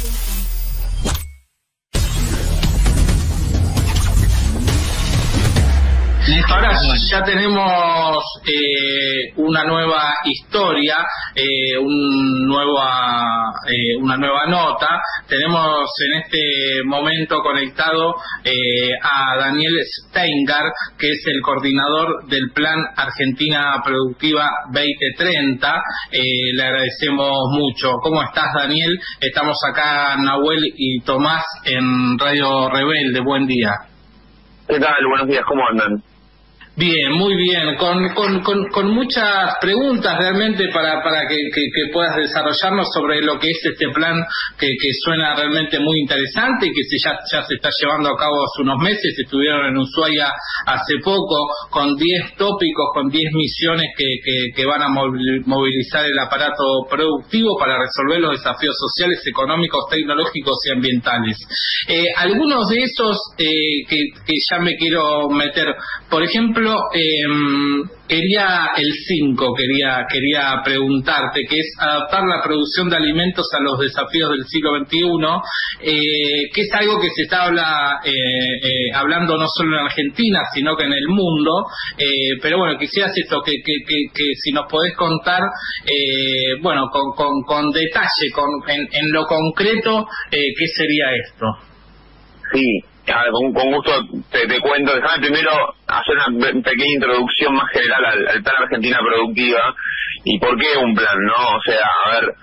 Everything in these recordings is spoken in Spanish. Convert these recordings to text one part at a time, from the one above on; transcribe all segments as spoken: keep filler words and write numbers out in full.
Ahora ya tenemos eh, una nueva historia, eh, un nueva, eh, una nueva nota. Tenemos en este momento conectado eh, a Daniel Steingart, que es el coordinador del Plan Argentina Productiva veinte treinta. Eh, le agradecemos mucho. ¿Cómo estás, Daniel? Estamos acá, Nahuel y Tomás, en Radio Rebelde. Buen día. ¿Qué tal? Buenos días, ¿cómo andan? Bien, muy bien, con, con, con, con muchas preguntas realmente para, para que, que, que puedas desarrollarnos sobre lo que es este plan que, que suena realmente muy interesante y que se, ya, ya se está llevando a cabo hace unos meses. Estuvieron en Ushuaia hace poco con diez tópicos, con diez misiones que, que, que van a movilizar el aparato productivo para resolver los desafíos sociales, económicos, tecnológicos y ambientales. Eh, algunos de esos eh, que, que ya me quiero meter, por ejemplo, Eh, quería el cinco, quería quería preguntarte, que es adaptar la producción de alimentos a los desafíos del siglo veintiuno, eh, que es algo que se está habla, eh, eh, hablando no solo en Argentina, sino que en el mundo, eh, pero bueno, quisieras esto, que, que, que, que si nos podés contar, eh, bueno, con, con, con detalle, con, en, en lo concreto, eh, ¿qué sería esto? Sí. Con, con gusto te, te cuento. Déjame primero hacer una pequeña introducción más general al, al Plan Argentina Productiva y por qué un plan, ¿no? O sea, a ver,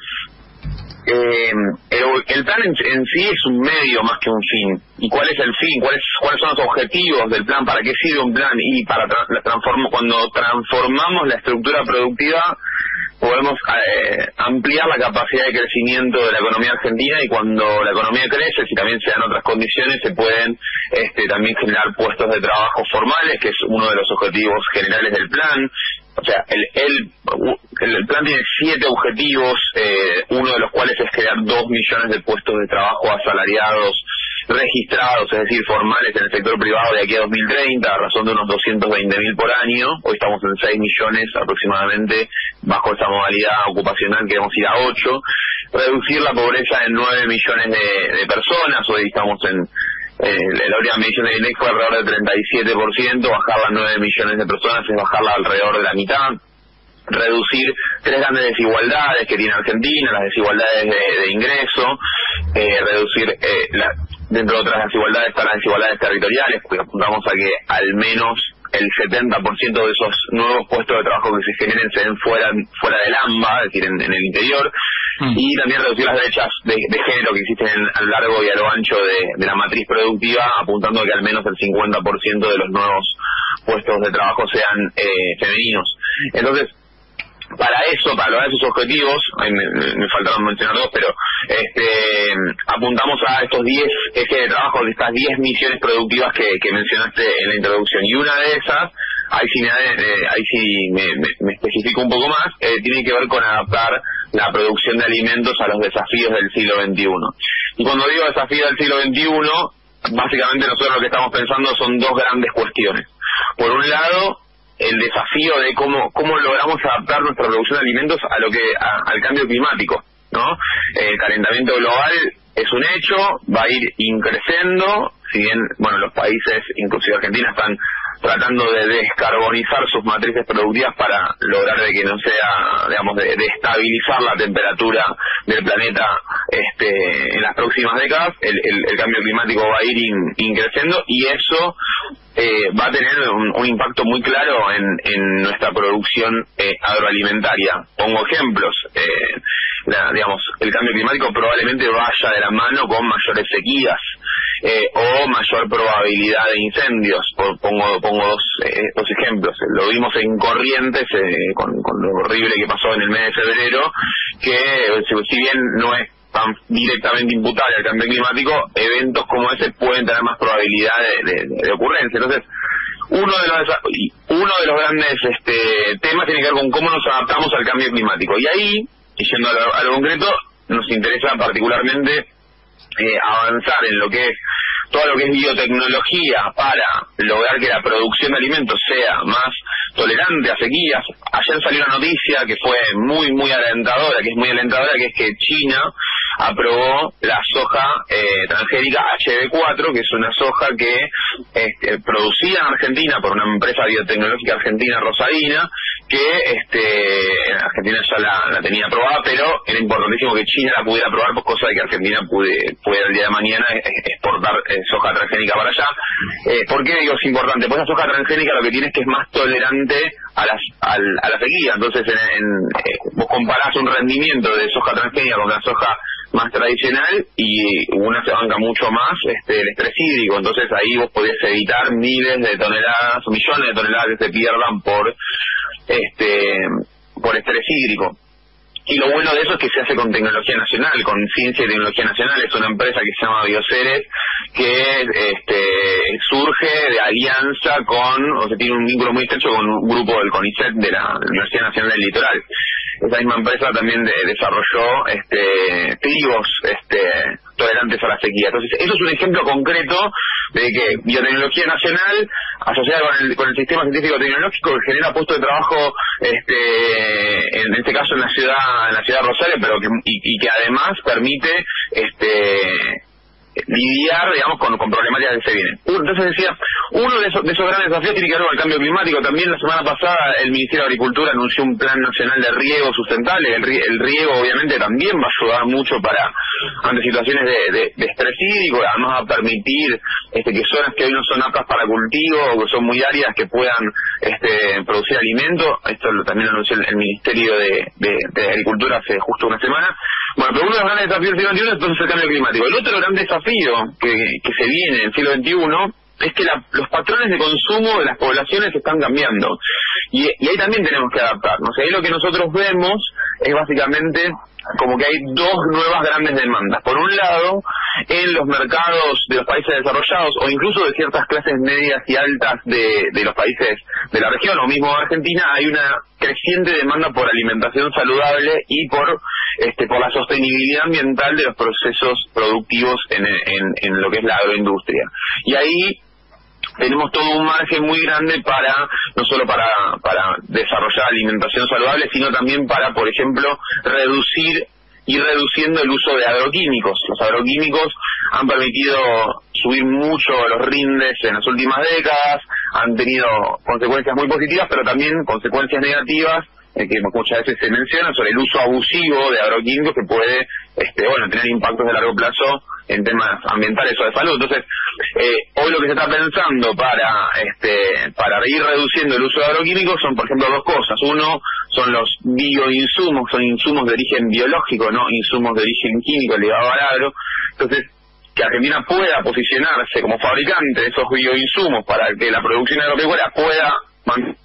eh, el, el plan en, en sí es un medio más que un fin. ¿Y cuál es el fin? ¿Cuáles cuáles son los objetivos del plan? ¿Para qué sirve un plan? Y para tra transform cuando transformamos la estructura productiva podemos eh, ampliar la capacidad de crecimiento de la economía argentina, y cuando la economía crece, si también se dan otras condiciones, se pueden este, también generar puestos de trabajo formales, que es uno de los objetivos generales del plan. O sea, el, el, el plan tiene siete objetivos, eh, uno de los cuales es crear dos millones de puestos de trabajo asalariados registrados, es decir, formales en el sector privado de aquí a dos mil treinta, a razón de unos doscientos veinte mil por año. Hoy estamos en seis millones aproximadamente, bajo esa modalidad ocupacional queremos ir a ocho. Reducir la pobreza en nueve millones de, de personas, hoy estamos en eh, la última medición del INDEC fue alrededor del treinta y siete por ciento, bajarla a nueve millones de personas es bajarla alrededor de la mitad. Reducir tres grandes desigualdades que tiene Argentina, las desigualdades de, de ingreso, eh, reducir, eh, la, dentro de otras desigualdades están las desigualdades territoriales, porque apuntamos a que al menos el setenta por ciento de esos nuevos puestos de trabajo que se generen se den fuera, fuera del AMBA, es decir, en, en el interior, mm. y también reducir las brechas de, de género que existen en, a lo largo y a lo ancho de, de la matriz productiva, apuntando a que al menos el cincuenta por ciento de los nuevos puestos de trabajo sean eh, femeninos. Entonces, para eso, para lograr esos objetivos, me, me faltaron mencionar dos, pero este, apuntamos a estos diez ejes de trabajo, de estas diez misiones productivas que, que mencionaste en la introducción. Y una de esas, ahí sí me, eh, ahí sí me, me, me especifico un poco más, eh, tiene que ver con adaptar la producción de alimentos a los desafíos del siglo veintiuno. Y cuando digo desafíos del siglo veintiuno, básicamente nosotros lo que estamos pensando son dos grandes cuestiones. Por un lado, el desafío de cómo cómo logramos adaptar nuestra producción de alimentos a lo que a, al cambio climático, ¿no? El calentamiento global es un hecho, va a ir increciendo, si bien, bueno, los países, inclusive Argentina, están tratando de descarbonizar sus matrices productivas para lograr de que no sea, digamos, de, de estabilizar la temperatura del planeta este, en las próximas décadas. El, el, el cambio climático va a ir in, increciendo y eso eh, va a tener un, un impacto muy claro en, en nuestra producción eh, agroalimentaria. Pongo ejemplos. Eh, la, digamos, el cambio climático probablemente vaya de la mano con mayores sequías. Eh, o mayor probabilidad de incendios. Pongo pongo dos, eh, dos ejemplos. Lo vimos en Corrientes eh, con, con lo horrible que pasó en el mes de febrero, que si, si bien no es tan directamente imputable al cambio climático, eventos como ese pueden tener más probabilidad de, de, de ocurrencia. Entonces, uno de los uno de los grandes este, temas tiene que ver con cómo nos adaptamos al cambio climático. Y ahí, y yendo a lo, a lo concreto, nos interesa particularmente Eh, avanzar en lo que es todo lo que es biotecnología para lograr que la producción de alimentos sea más tolerante a sequías. Ayer salió una noticia que fue muy muy alentadora, que es muy alentadora, que es que China aprobó la soja eh, transgénica H B cuatro, que es una soja que este, producida en Argentina por una empresa biotecnológica argentina, Rosadina, que este, en Argentina ya la, la tenía aprobada, pero era importantísimo que China la pudiera aprobar, por cosa de que Argentina pude, pudiera el día de mañana exportar eh, soja transgénica para allá. Eh, ¿Por qué digo es importante? Pues la soja transgénica lo que tiene es que es más tolerante a, las, a, a la sequía. Entonces, en, en, eh, vos comparás un rendimiento de soja transgénica con la soja más tradicional y una se banca mucho más este, el estrés hídrico. Entonces ahí vos podés evitar miles de toneladas o millones de toneladas que se pierdan por este por estrés hídrico. Y lo bueno de eso es que se hace con tecnología nacional, con ciencia y tecnología nacional. Es una empresa que se llama Bioceres, que este, surge de alianza con, o sea, tiene un vínculo muy estrecho con un grupo del CONICET de la Universidad Nacional del Litoral. Esa misma empresa también de, desarrolló este, trigos este, tolerantes a la sequía. Entonces, eso es un ejemplo concreto de que biotecnología nacional asociada con el, con el sistema científico tecnológico que genera puestos de trabajo, este, en este caso en la ciudad, en la ciudad de Rosario, pero que, y, y que además permite este lidiar, digamos, con, con problemáticas que se vienen. Entonces decía, uno de esos, de esos grandes desafíos tiene que ver con el cambio climático. También la semana pasada el Ministerio de Agricultura anunció un plan nacional de riego sustentable. El, el riego obviamente también va a ayudar mucho para ante situaciones de, de, de estrés hídrico. Además va a permitir este, que zonas que hoy no son aptas para cultivo o que son muy áridas que puedan este, producir alimento. Esto lo, también lo anunció el, el Ministerio de, de, de Agricultura hace justo una semana. Bueno, pero uno de los grandes desafíos del siglo veintiuno es entonces el cambio climático. El otro gran desafío que, que se viene en el siglo veintiuno es que la, los patrones de consumo de las poblaciones están cambiando. Y, y ahí también tenemos que adaptarnos. Ahí lo que nosotros vemos es básicamente como que hay dos nuevas grandes demandas. Por un lado, en los mercados de los países desarrollados o incluso de ciertas clases medias y altas de, de los países de la región o mismo de Argentina, hay una creciente demanda por alimentación saludable y por este por la sostenibilidad ambiental de los procesos productivos en, en, en lo que es la agroindustria. Y ahí tenemos todo un margen muy grande para, no solo para, para desarrollar alimentación saludable, sino también para, por ejemplo, reducir y reduciendo el uso de agroquímicos. Los agroquímicos han permitido subir mucho los rindes en las últimas décadas, han tenido consecuencias muy positivas, pero también consecuencias negativas, eh, que muchas veces se mencionan, sobre el uso abusivo de agroquímicos que puede este, bueno, tener impactos de largo plazo en temas ambientales o de salud. Entonces, eh, hoy lo que se está pensando para este para ir reduciendo el uso de agroquímicos son, por ejemplo, dos cosas. Uno son los bioinsumos, son insumos de origen biológico, no insumos de origen químico ligados al agro. Entonces, que Argentina pueda posicionarse como fabricante de esos bioinsumos para que la producción agropecuaria pueda mantenerlo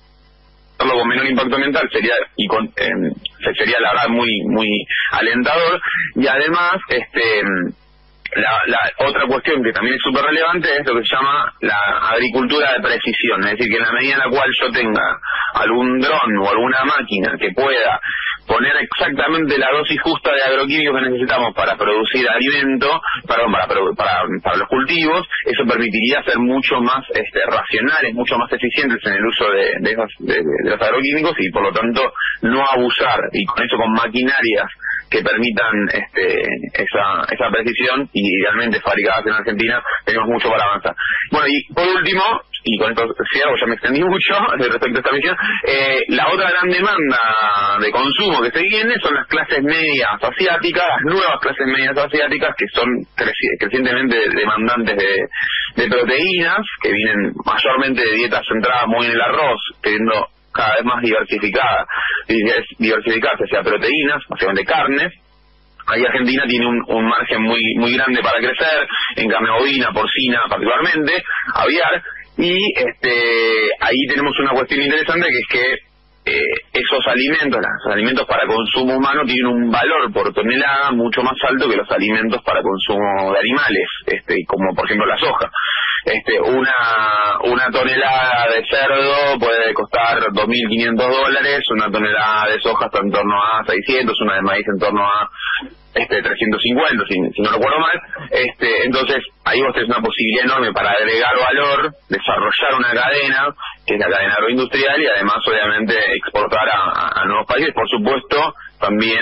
con menor impacto ambiental sería y con, eh, sería la verdad muy muy alentador. Y además, este La, la otra cuestión que también es súper relevante es lo que se llama la agricultura de precisión, es decir, que en la medida en la cual yo tenga algún dron o alguna máquina que pueda poner exactamente la dosis justa de agroquímicos que necesitamos para producir alimento, perdón, para, para, para los cultivos, eso permitiría ser mucho más este, racionales, mucho más eficientes en el uso de, de, esos, de, de los agroquímicos y por lo tanto no abusar, y con eso con maquinarias que permitan este, esa, esa precisión y idealmente fabricadas en Argentina, tenemos mucho para avanzar. Bueno, y por último, y con esto cierro, ya me extendí mucho respecto a esta misión, eh, la otra gran demanda de consumo que se viene son las clases medias asiáticas, las nuevas clases medias asiáticas que son creci crecientemente demandantes de, de proteínas, que vienen mayormente de dietas centradas muy en el arroz, teniendo cada vez más diversificada, diversificarse hacia proteínas, básicamente carnes. Ahí Argentina tiene un, un margen muy muy grande para crecer, en carne bovina, porcina particularmente, aviar, y este ahí tenemos una cuestión interesante que es que eh, esos alimentos, los alimentos para consumo humano tienen un valor por tonelada mucho más alto que los alimentos para consumo de animales, este como por ejemplo la soja. Este, una una tonelada de cerdo puede costar dos mil quinientos dólares, una tonelada de soja está en torno a seiscientos, una de maíz en torno a este trescientos cincuenta, si, si no recuerdo mal. Este, entonces ahí vos tenés una posibilidad enorme para agregar valor, desarrollar una cadena, que es la cadena agroindustrial, y además obviamente exportar a, a, a nuevos países. Por supuesto, también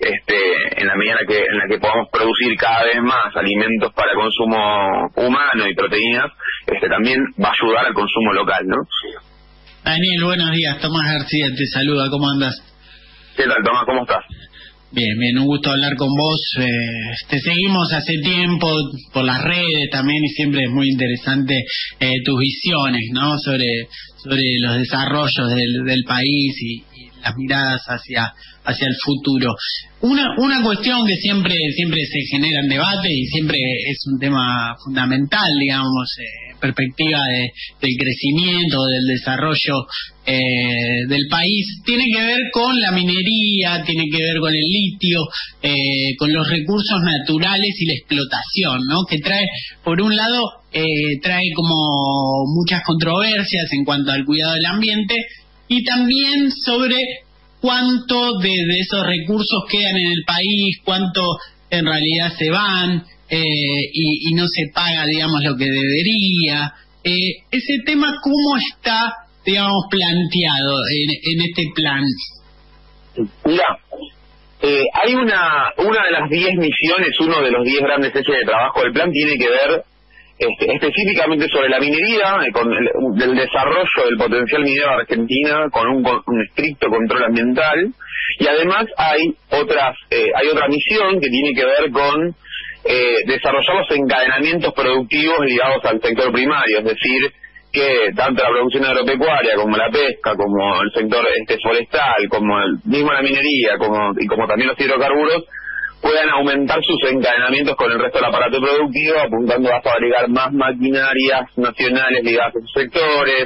este, en la medida en la que, en la que podamos producir cada vez más alimentos para consumo humano y proteínas, este, también va a ayudar al consumo local, ¿no? Daniel, buenos días. Tomás García te saluda. ¿Cómo andas? ¿Qué tal, Tomás? ¿Cómo estás? Bien, bien, un gusto hablar con vos. Eh, te seguimos hace tiempo por las redes también y siempre es muy interesante eh, tus visiones, ¿no? Sobre sobre los desarrollos del, del país y, y las miradas hacia hacia el futuro. Una una cuestión que siempre siempre se genera en debate y siempre es un tema fundamental, digamos, eh, perspectiva de, del crecimiento, del desarrollo eh, del país, tiene que ver con la minería, tiene que ver con el litio, eh, con los recursos naturales y la explotación, ¿no? Que trae, por un lado, eh, trae como muchas controversias en cuanto al cuidado del ambiente y también sobre cuánto de, de esos recursos quedan en el país, cuánto en realidad se van, eh, y, y no se paga, digamos, lo que debería. Eh, ese tema, ¿cómo está, digamos, planteado en, en este plan? Mira, eh, hay una una de las diez misiones, uno de los diez grandes ejes de trabajo del plan tiene que ver este, específicamente sobre la minería, eh, con el del desarrollo del potencial minero de Argentina, con un, con un estricto control ambiental, y además hay otras eh, hay otra misión que tiene que ver con eh, desarrollar los encadenamientos productivos ligados al sector primario, es decir, que tanto la producción agropecuaria como la pesca, como el sector este forestal, como el mismo la minería, como y como también los hidrocarburos, puedan aumentar sus encadenamientos con el resto del aparato productivo, apuntando a fabricar más maquinarias nacionales ligadas a sus sectores,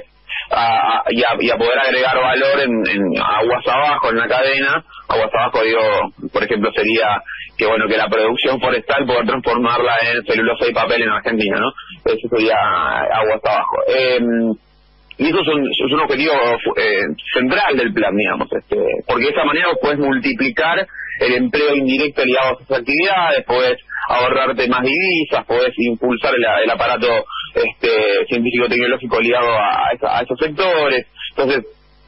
a, y, a, y a poder agregar valor en, en aguas abajo en la cadena. Aguas abajo, digo, por ejemplo, sería que bueno que la producción forestal poder transformarla en celulosa y papel en Argentina, ¿no? Eso sería aguas abajo. Eh, y eso es un, es un objetivo eh, central del plan, digamos, este, porque de esa manera vos podés multiplicar el empleo indirecto ligado a esas actividades, podés ahorrarte más divisas, podés impulsar el, el aparato este, científico-tecnológico ligado a, a, esa, a esos sectores. Entonces,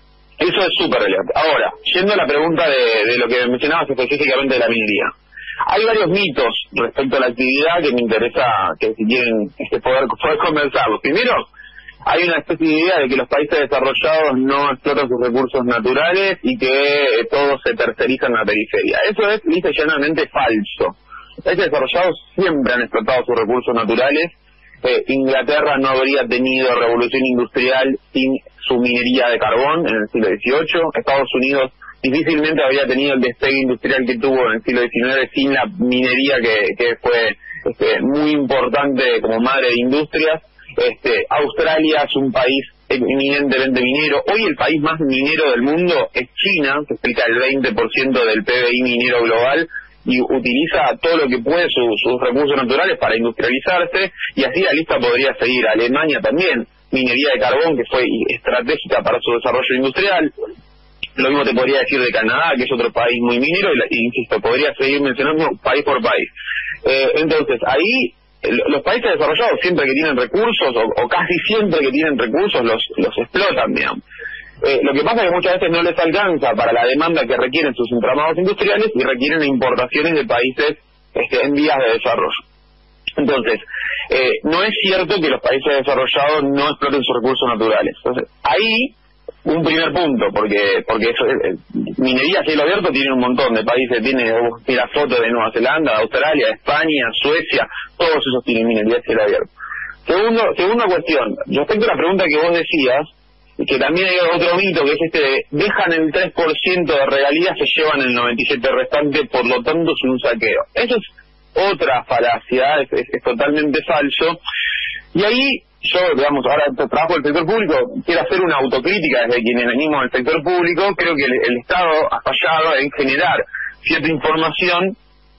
eso es súper relevante. Ahora, yendo a la pregunta de, de lo que mencionabas específicamente de la minería. Hay varios mitos respecto a la actividad que me interesa que si quieren este, poder, poder conversarlos. Primero, hay una especie de idea de que los países desarrollados no explotan sus recursos naturales y que eh, todo se terceriza en la periferia. Eso es lisa y llanamente falso. Los países desarrollados siempre han explotado sus recursos naturales. Eh, Inglaterra no habría tenido revolución industrial sin su minería de carbón en el siglo dieciocho. Estados Unidos difícilmente habría tenido el despegue industrial que tuvo en el siglo diecinueve sin la minería que, que fue este, muy importante como madre de industrias. Este, Australia es un país eminentemente minero. Hoy el país más minero del mundo es China, que explica el veinte por ciento del P B I minero global y utiliza todo lo que puede su, sus recursos naturales para industrializarse, y así la lista podría seguir. Alemania también, minería de carbón que fue estratégica para su desarrollo industrial. Lo mismo te podría decir de Canadá, que es otro país muy minero, y, y insisto, podría seguir mencionando país por país. Eh, entonces, ahí los países desarrollados siempre que tienen recursos, o, o casi siempre que tienen recursos, los, los explotan, digamos. Eh, lo que pasa es que muchas veces no les alcanza para la demanda que requieren sus entramados industriales y requieren importaciones de países este, en vías de desarrollo. Entonces, eh, no es cierto que los países desarrollados no exploten sus recursos naturales. Entonces, ahí un primer punto, porque porque eso, eh, minería a cielo abierto tiene un montón de países, tiene la foto de Nueva Zelanda, de Australia, de España, Suecia, todos esos tienen minería a cielo abierto. Segundo, segunda cuestión, respecto a la pregunta que vos decías, que también hay otro mito, que es este de, dejan el tres por ciento de regalías, se llevan el noventa y siete por ciento restante, por lo tanto es un saqueo. Eso es otra falacia, es, es, es totalmente falso. Y ahí, yo, digamos, ahora trabajo en el sector público, quiero hacer una autocrítica desde quienes venimos del sector público. Creo que el, el Estado ha fallado en generar cierta información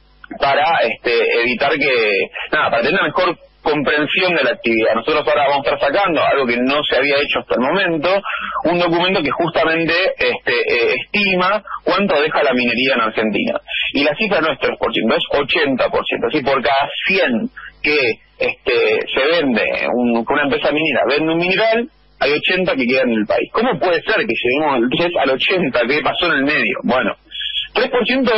para este, evitar que, nada, para tener una mejor comprensión de la actividad. Nosotros ahora vamos a estar sacando algo que no se había hecho hasta el momento, un documento que justamente este, eh, estima cuánto deja la minería en Argentina. Y la cifra no es tres por ciento, es ochenta por ciento. Así, por cada cien que este, se vende, un, una empresa minera vende un mineral, hay ochenta que quedan en el país. ¿Cómo puede ser que lleguemos entonces al ochenta? ¿Qué pasó en el medio? Bueno, tres por ciento es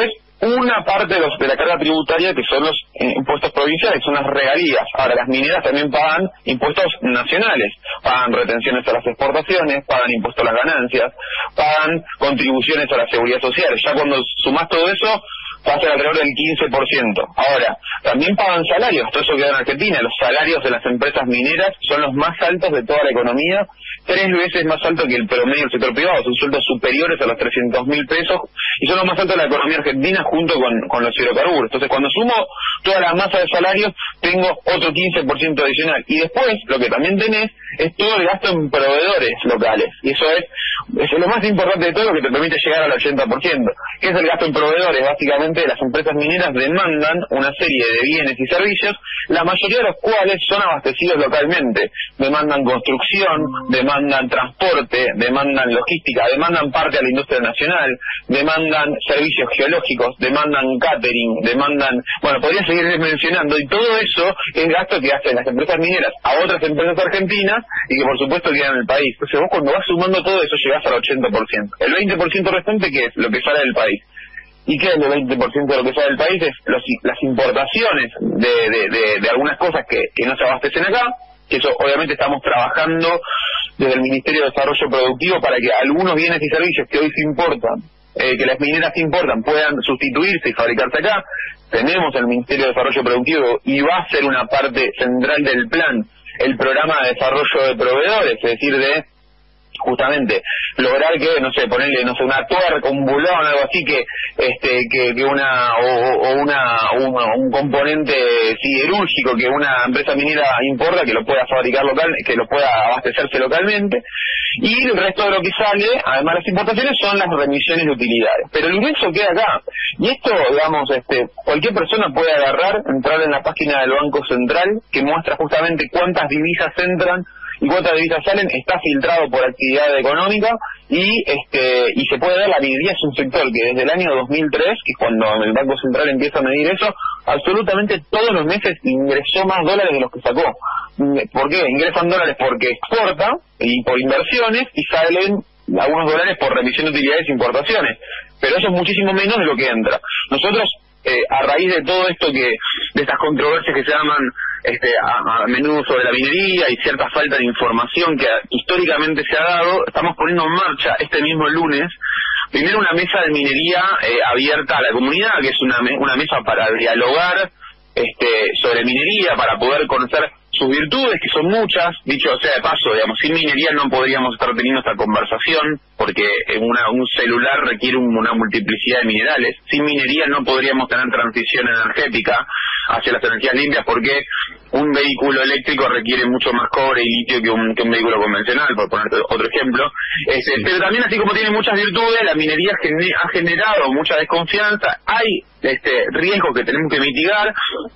una parte de, los, de la carga tributaria que son los eh, impuestos provinciales, son las regalías. Ahora, las mineras también pagan impuestos nacionales, pagan retenciones a las exportaciones, pagan impuestos a las ganancias, pagan contribuciones a la seguridad social. Ya cuando sumás todo eso, va a ser alrededor del quince por ciento. Ahora, también pagan salarios, todo eso queda en Argentina. Los salarios de las empresas mineras son los más altos de toda la economía, tres veces más altos que el promedio del sector privado, son sueldos superiores a los trescientos mil pesos, y son los más altos de la economía argentina junto con, con los hidrocarburos. Entonces, cuando sumo toda la masa de salarios, tengo otro quince por ciento adicional. Y después, lo que también tenés es todo el gasto en proveedores locales, y eso es, es lo más importante de todo, lo que te permite llegar al ochenta por ciento. ¿Qué es el gasto en proveedores? Básicamente, las empresas mineras demandan una serie de bienes y servicios, la mayoría de los cuales son abastecidos localmente. Demandan construcción, demandan transporte, demandan logística, demandan parte a la industria nacional, demandan servicios geológicos, demandan catering, demandan... Bueno, podría seguir mencionando, y todo eso es gasto que hacen las empresas mineras a otras empresas argentinas y que por supuesto quedan en el país. Entonces vos cuando vas sumando todo eso llegás al ochenta por ciento. El veinte por ciento restante, ¿qué es? Lo que sale del país. ¿Y qué es el veinte por ciento de lo que sale del país? Es los, las importaciones de, de, de, de algunas cosas que, que no se abastecen acá, que eso obviamente estamos trabajando desde el Ministerio de Desarrollo Productivo para que algunos bienes y servicios que hoy se importan, eh, que las mineras importan, puedan sustituirse y fabricarse acá. Tenemos el Ministerio de Desarrollo Productivo y va a ser una parte central del plan el programa de desarrollo de proveedores, es decir, de justamente lograr que, no sé, ponerle, no sé, una tuerca, un bulón, algo así, que este que, que una o, o una un, un componente siderúrgico que una empresa minera importa, que lo pueda fabricar local, que lo pueda abastecerse localmente, y el resto de lo que sale, además de las importaciones, son las remisiones de utilidades. Pero el ingreso queda acá, y esto, digamos, este cualquier persona puede agarrar, entrar en la página del Banco Central, que muestra justamente cuántas divisas entran y cuántas divisas salen, está filtrado por actividad económica, y este y se puede ver. La minería es un sector que desde el año dos mil tres, que es cuando el Banco Central empieza a medir eso, absolutamente todos los meses ingresó más dólares de los que sacó. ¿Por qué? Ingresan dólares porque exporta y por inversiones, y salen algunos dólares por remisión de utilidades e importaciones, pero eso es muchísimo menos de lo que entra. Nosotros, eh, a raíz de todo esto, que de estas controversias que se llaman este a, a menudo sobre la minería y cierta falta de información que históricamente se ha dado, estamos poniendo en marcha este mismo lunes primero una mesa de minería eh, abierta a la comunidad, que es una una mesa para dialogar este sobre minería, para poder conocer sus virtudes, que son muchas. Dicho sea de paso, digamos, sin minería no podríamos estar teniendo esta conversación, porque una, un celular requiere un, una multiplicidad de minerales. Sin minería no podríamos tener transición energética hacia las energías limpias, porque un vehículo eléctrico requiere mucho más cobre y litio que un, que un vehículo convencional, por ponerte otro ejemplo. Este, pero también, así como tiene muchas virtudes, la minería gene, ha generado mucha desconfianza. Hay este riesgos que tenemos que mitigar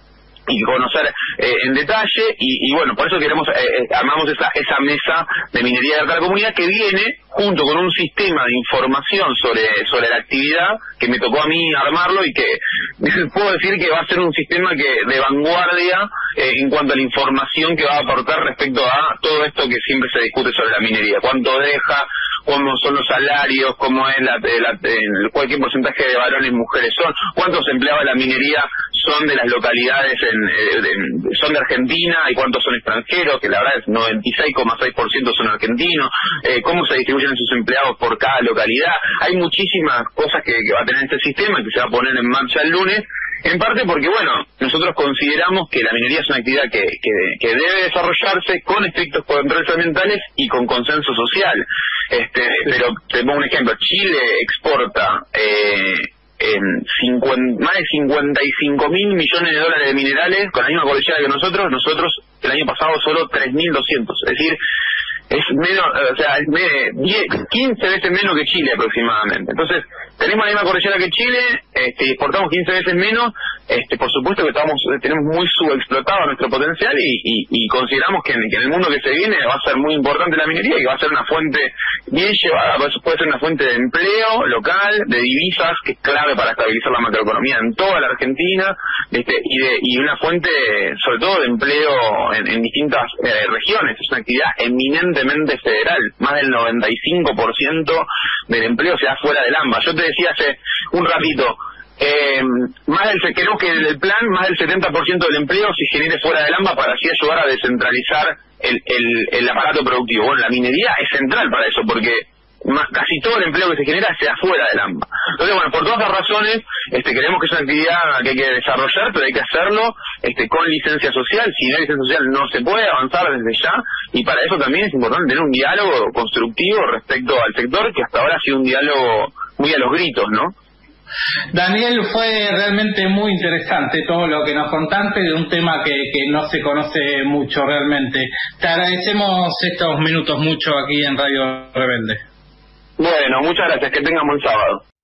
y conocer eh, en detalle, y, y bueno, por eso queremos eh, eh, armamos esa esa mesa de minería de la comunidad, que viene junto con un sistema de información sobre sobre la actividad, que me tocó a mí armarlo, y que puedo decir que va a ser un sistema que de vanguardia eh, en cuanto a la información que va a aportar respecto a todo esto que siempre se discute sobre la minería: cuánto deja, cómo son los salarios, cómo es la, la, el, cualquier porcentaje de varones y mujeres son, cuántos empleados de la minería son de las localidades, en, eh, de, son de Argentina, y cuántos son extranjeros, que la verdad es noventa y seis coma seis por ciento son argentinos, eh, cómo se distribuyen sus empleados por cada localidad. Hay muchísimas cosas que, que va a tener este sistema, que se va a poner en marcha el lunes, en parte porque, bueno, nosotros consideramos que la minería es una actividad que, que, que debe desarrollarse con estrictos controles ambientales y con consenso social. Este, pero te pongo un ejemplo: Chile exporta eh, en cincuenta, más de cincuenta y cinco mil millones de dólares de minerales con la misma cordillera que nosotros. Nosotros el año pasado solo tres mil doscientos, es decir, es menos, o sea, es diez, quince veces menos que Chile aproximadamente. Entonces, tenemos la misma cordillera que Chile, este, exportamos quince veces menos. Este, por supuesto que estamos tenemos muy subexplotado nuestro potencial, y, y, y consideramos que en, que en el mundo que se viene va a ser muy importante la minería, y que va a ser una fuente bien llevada, puede ser una fuente de empleo local, de divisas, que es clave para estabilizar la macroeconomía en toda la Argentina, este, y, de, y una fuente sobre todo de empleo en, en distintas eh, regiones. Es una actividad eminentemente federal, más del noventa y cinco por ciento del empleo se da fuera del AMBA. Yo te decía hace un ratito, Eh, más del, queremos que el plan, más del setenta por ciento del empleo se genere fuera del AMBA para así ayudar a descentralizar el, el, el aparato productivo. Bueno, la minería es central para eso, porque más, casi todo el empleo que se genera sea fuera del AMBA. Entonces, bueno, por todas las razones, este, creemos que es una actividad que hay que desarrollar, pero hay que hacerlo este, con licencia social. Si no hay licencia social no se puede avanzar desde ya, y para eso también es importante tener un diálogo constructivo respecto al sector, que hasta ahora ha sido un diálogo muy a los gritos, ¿no? Daniel, fue realmente muy interesante todo lo que nos contaste de un tema que, que no se conoce mucho realmente. Te agradecemos estos minutos mucho aquí en Radio Rebelde. Bueno, muchas gracias, que tengan buen sábado.